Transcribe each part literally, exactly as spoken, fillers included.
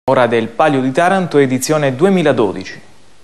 Ora del Palio di Taranto, edizione duemiladodici.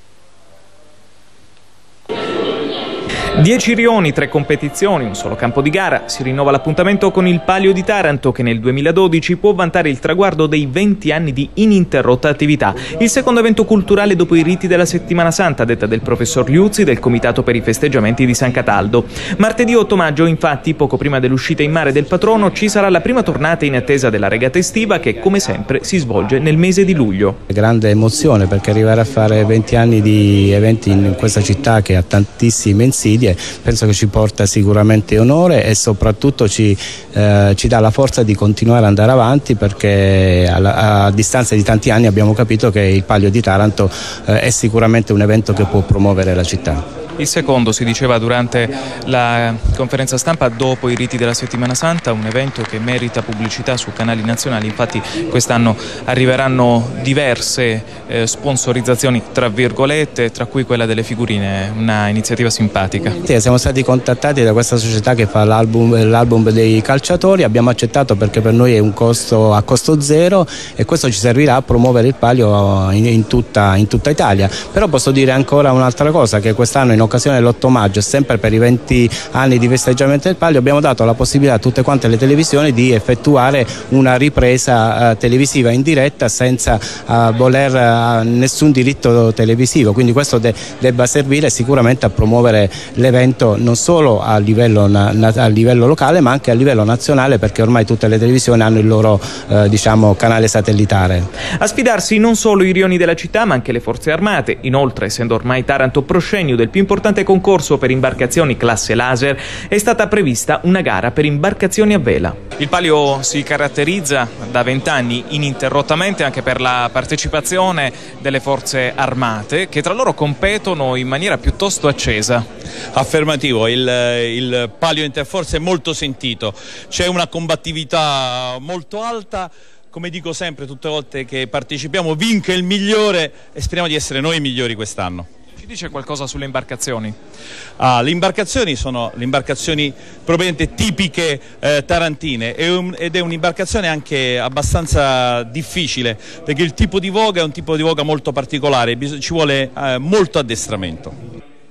Dieci rioni, tre competizioni, un solo campo di gara. Si rinnova l'appuntamento con il Palio di Taranto, che nel duemiladodici può vantare il traguardo dei venti anni di ininterrotta attività. Il secondo evento culturale dopo i riti della Settimana Santa, detta del professor Liuzzi del Comitato per i festeggiamenti di San Cataldo. Martedì otto maggio, infatti, poco prima dell'uscita in mare del patrono, ci sarà la prima tornata in attesa della regata estiva che, come sempre, si svolge nel mese di luglio. Grande emozione, perché arrivare a fare venti anni di eventi in questa città che ha tantissime insidie penso che ci porta sicuramente onore e soprattutto ci, eh, ci dà la forza di continuare ad andare avanti, perché a, a distanza di tanti anni abbiamo capito che il Palio di Taranto eh, è sicuramente un evento che può promuovere la città. Il secondo, si diceva durante la conferenza stampa dopo i riti della Settimana Santa, un evento che merita pubblicità su canali nazionali. Infatti quest'anno arriveranno diverse eh, sponsorizzazioni, tra virgolette, tra cui quella delle figurine, una iniziativa simpatica. Sì, siamo stati contattati da questa società che fa l'album, l'album dei calciatori, abbiamo accettato perché per noi è un costo a costo zero e questo ci servirà a promuovere il Palio in, in, tutta, in tutta Italia. Però posso dire ancora un'altra cosa, che quest'anno in occasione dell'otto maggio, sempre per i venti anni di festeggiamento del Palio, abbiamo dato la possibilità a tutte quante le televisioni di effettuare una ripresa uh, televisiva in diretta senza uh, voler uh, nessun diritto televisivo, quindi questo de debba servire sicuramente a promuovere l'evento non solo a livello, a livello locale ma anche a livello nazionale, perché ormai tutte le televisioni hanno il loro uh, diciamo, canale satellitare. A sfidarsi non solo i rioni della città ma anche le forze armate. Inoltre, essendo ormai Taranto proscenio del più importante concorso per imbarcazioni classe laser, è stata prevista una gara per imbarcazioni a vela. Il Palio si caratterizza da vent'anni ininterrottamente anche per la partecipazione delle forze armate, che tra loro competono in maniera piuttosto accesa. Affermativo, il, il Palio Interforze è molto sentito, c'è una combattività molto alta. Come dico sempre, tutte le volte che partecipiamo, vinca il migliore e speriamo di essere noi i migliori quest'anno. Ci dice qualcosa sulle imbarcazioni? Ah, le imbarcazioni sono le imbarcazioni probabilmente tipiche eh, tarantine è un, ed è un'imbarcazione anche abbastanza difficile, perché il tipo di voga è un tipo di voga molto particolare, ci vuole eh, molto addestramento.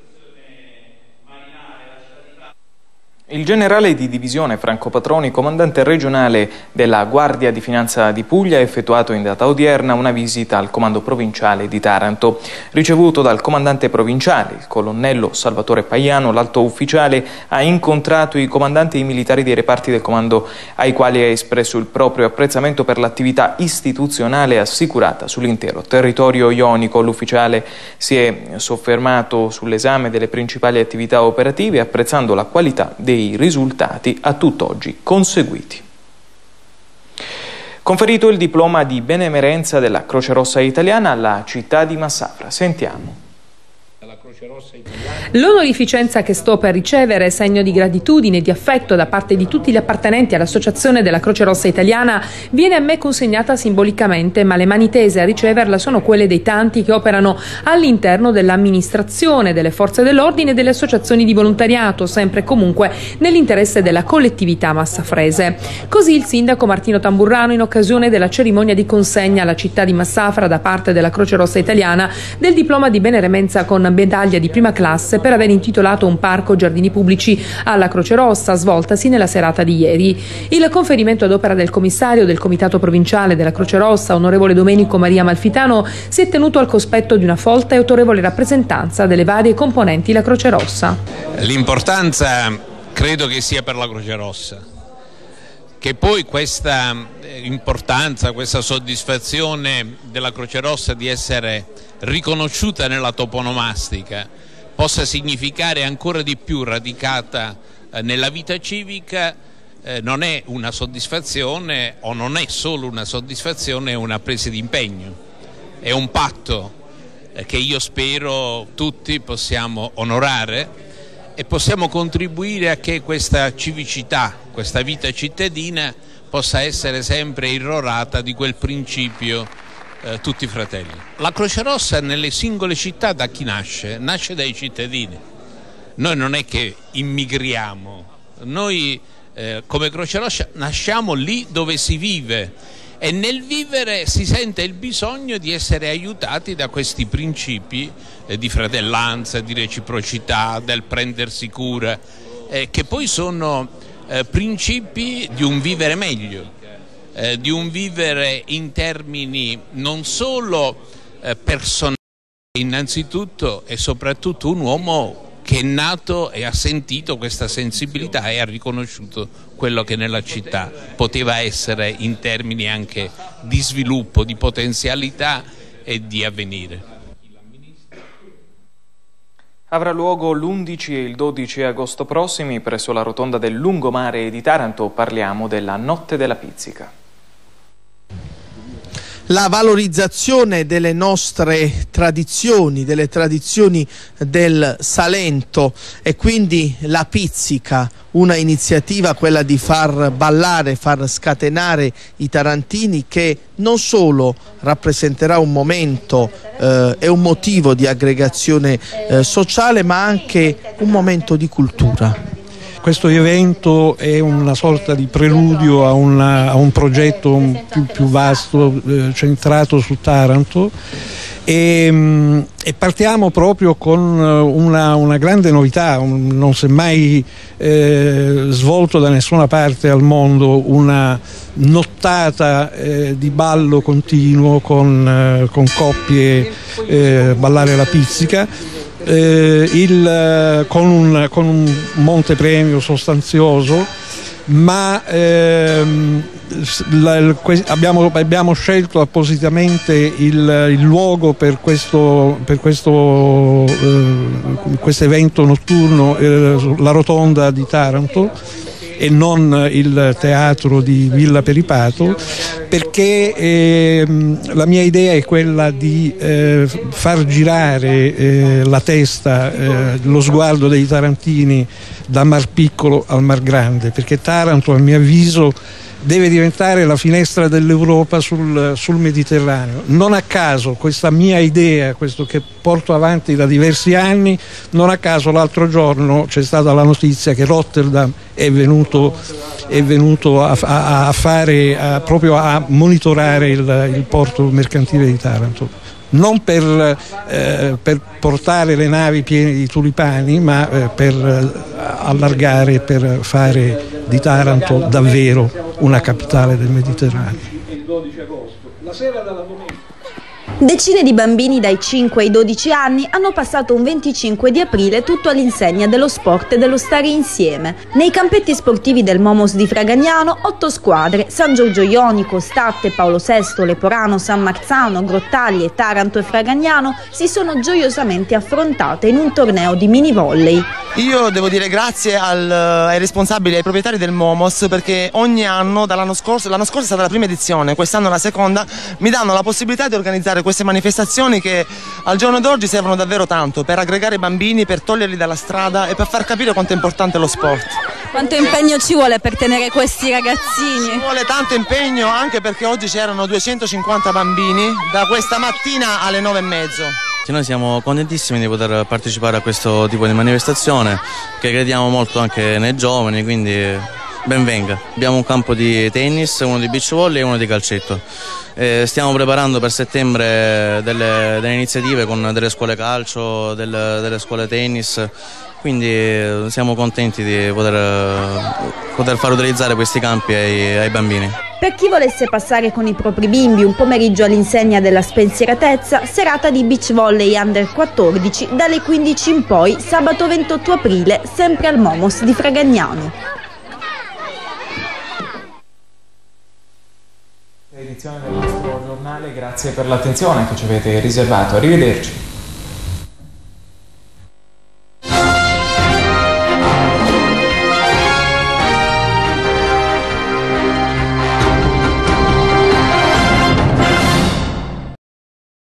Il generale di divisione Franco Patroni, comandante regionale della Guardia di Finanza di Puglia, ha effettuato in data odierna una visita al comando provinciale di Taranto. Ricevuto dal comandante provinciale, il colonnello Salvatore Paiano, l'alto ufficiale ha incontrato i comandanti e i militari dei reparti del comando, ai quali ha espresso il proprio apprezzamento per l'attività istituzionale assicurata sull'intero territorio ionico. L'ufficiale si è soffermato sull'esame delle principali attività operative, apprezzando la qualità dei i risultati a tutt'oggi conseguiti. Conferito il diploma di benemerenza della Croce Rossa Italiana alla città di Massafra. Sentiamo. L'onorificenza che sto per ricevere è segno di gratitudine e di affetto da parte di tutti gli appartenenti all'Associazione della Croce Rossa Italiana. Viene a me consegnata simbolicamente, ma le mani tese a riceverla sono quelle dei tanti che operano all'interno dell'amministrazione, delle forze dell'ordine e delle associazioni di volontariato, sempre e comunque nell'interesse della collettività massafrese. Così il sindaco Martino Tamburrano, in occasione della cerimonia di consegna alla città di Massafra da parte della Croce Rossa Italiana del diploma di benemerenza con medaglia di prima classe per aver intitolato un parco giardini pubblici alla Croce Rossa, svoltasi nella serata di ieri. Il conferimento ad opera del commissario del Comitato Provinciale della Croce Rossa, onorevole Domenico Maria Malfitano, si è tenuto al cospetto di una folta e autorevole rappresentanza delle varie componenti la Croce Rossa. L'importanza credo che sia per la Croce Rossa, che poi questa importanza, questa soddisfazione della Croce Rossa di essere riconosciuta nella toponomastica possa significare ancora di più radicata eh, nella vita civica, eh, non è una soddisfazione, o non è solo una soddisfazione, è una presa di impegno, è un patto eh, che io spero tutti possiamo onorare e possiamo contribuire a che questa civicità, questa vita cittadina possa essere sempre irrorata di quel principio eh, tutti fratelli. La Croce Rossa nelle singole città da chi nasce? Nasce dai cittadini. Noi non è che immigriamo, noi eh, come Croce Rossa nasciamo lì dove si vive e nel vivere si sente il bisogno di essere aiutati da questi principi eh, di fratellanza, di reciprocità, del prendersi cura, eh, che poi sono eh, principi di un vivere meglio, eh, di un vivere in termini non solo eh, personali, innanzitutto e soprattutto un uomo che è nato e ha sentito questa sensibilità e ha riconosciuto quello che nella città poteva essere in termini anche di sviluppo, di potenzialità e di avvenire. Avrà luogo l'undici e il dodici agosto prossimi presso la rotonda del Lungomare di Taranto. Parliamo della Notte della Pizzica. La valorizzazione delle nostre tradizioni, delle tradizioni del Salento, e quindi la pizzica, una iniziativa, quella di far ballare, far scatenare i tarantini, che non solo rappresenterà un momento eh, e un motivo di aggregazione eh, sociale, ma anche un momento di cultura. Questo evento è una sorta di preludio a, una, a un progetto più, più vasto, eh, centrato su Taranto, e, e partiamo proprio con una, una grande novità. Un, non si è mai eh, svolto da nessuna parte al mondo una nottata eh, di ballo continuo con, eh, con coppie eh, ballare la pizzica. Eh, il, con, un, con un montepremio sostanzioso, ma ehm, la, il, abbiamo, abbiamo scelto appositamente il, il luogo per questo, per questo eh, questo evento notturno, eh, la rotonda di Taranto, e non il teatro di Villa Peripato, perché eh, la mia idea è quella di eh, far girare eh, la testa, eh, lo sguardo dei tarantini da Mar Piccolo al Mar Grande, perché Taranto, a mio avviso, deve diventare la finestra dell'Europa sul, sul Mediterraneo. Non a caso questa mia idea, questo che porto avanti da diversi anni, non a caso l'altro giorno c'è stata la notizia che Rotterdam è venuto, è venuto a, a, a fare, a, proprio a monitorare il, il porto mercantile di Taranto. Non per, eh, per portare le navi piene di tulipani, ma eh, per eh, allargare, per fare di Taranto davvero una capitale del Mediterraneo. Il dodici agosto, la sera della domenica. Decine di bambini dai cinque ai dodici anni hanno passato un venticinque di aprile tutto all'insegna dello sport e dello stare insieme. Nei campetti sportivi del Momos di Fragagnano, otto squadre, San Giorgio Ionico, Statte, Paolo sesto, Leporano, San Marzano, Grottaglie, Taranto e Fragagnano, si sono gioiosamente affrontate in un torneo di mini volley. Io devo dire grazie al, ai responsabili, ai proprietari del Momos, perché ogni anno, dall'anno scorso, l'anno scorso è stata la prima edizione, quest'anno la seconda, mi danno la possibilità di organizzare queste manifestazioni che al giorno d'oggi servono davvero tanto per aggregare i bambini, per toglierli dalla strada e per far capire quanto è importante lo sport. Quanto impegno ci vuole per tenere questi ragazzini? Ci vuole tanto impegno, anche perché oggi c'erano duecentocinquanta bambini da questa mattina alle nove e mezzo. Noi siamo contentissimi di poter partecipare a questo tipo di manifestazione, che crediamo molto anche nei giovani, quindi ben venga. Abbiamo un campo di tennis, uno di beach volley e uno di calcetto. Eh, stiamo preparando per settembre delle, delle iniziative con delle scuole calcio, delle, delle scuole tennis, quindi siamo contenti di poter, poter far utilizzare questi campi ai, ai bambini. Per chi volesse passare con i propri bimbi un pomeriggio all'insegna della spensieratezza, serata di beach volley under quattordici dalle quindici in poi, sabato ventotto aprile, sempre al Momos di Fragagnano. Edizione del nostro giornale, grazie per l'attenzione che ci avete riservato, arrivederci.